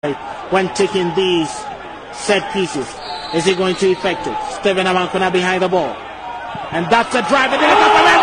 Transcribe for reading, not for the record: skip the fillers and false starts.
when taking these set pieces. Is he going to effect it? Steven Amankuna behind the ball. And that's a drive.